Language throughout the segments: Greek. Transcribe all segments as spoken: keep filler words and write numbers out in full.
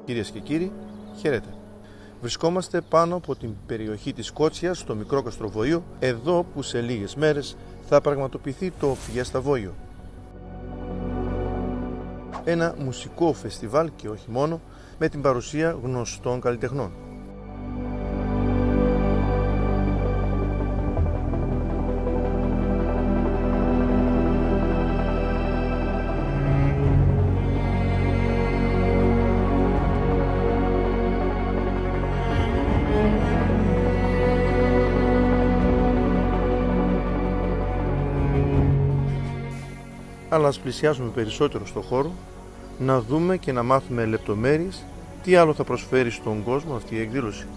Κυρίες και κύριοι, χαίρετε. Βρισκόμαστε πάνω από την περιοχή της Σκότσιας, στο Μικρόκαστρο Βοείο, εδώ που σε λίγες μέρες θα πραγματοποιηθεί το Fiesta Voio. Ένα μουσικό φεστιβάλ και όχι μόνο, με την παρουσία γνωστών καλλιτεχνών. Αλλά ας πλησιάσουμε περισσότερο στο χώρο, να δούμε και να μάθουμε λεπτομέρειες τι άλλο θα προσφέρει στον κόσμο αυτή η εκδήλωση.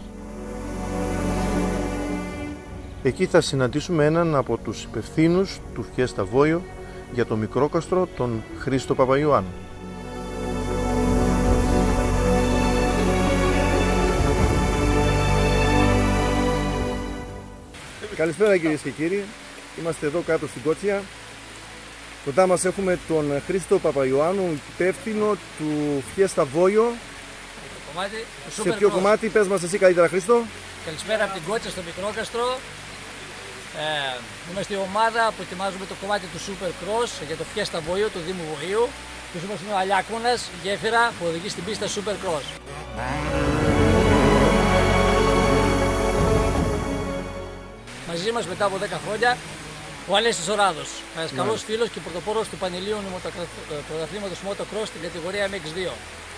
Εκεί θα συναντήσουμε έναν από τους υπευθύνους του Fiesta Voio για το Μικρόκαστρο, τον Χρήστο Παπαϊωάννου. Καλησπέρα κυρίες και κύριοι, είμαστε εδώ κάτω στην Κότσια. Κοντά μας έχουμε τον Χρήστο Παπαϊωάννου, υπεύθυνο του Fiesta Voio. Κομμάτι, σε ποιο κομμάτι, πες μας εσύ καλύτερα Χρήστο. Καλησπέρα από την Κότσια στο Μικρόκαστρο. Ε, είμαστε η ομάδα που ετοιμάζουμε το κομμάτι του Super Cross για το Fiesta Voio του Δήμου Βοήου. Πίσω μας είναι ο Αλιάκμονας, γέφυρα που οδηγεί στην πίστα Super Cross. Μαζί μας μετά από δέκα χρόνια ο Αλέξης Οράδος, ένας καλός φίλος και πρωτοπόρος του Πανελλήνιου Πρωταθλήματος Motocross στην κατηγορία εμ εξ δύο.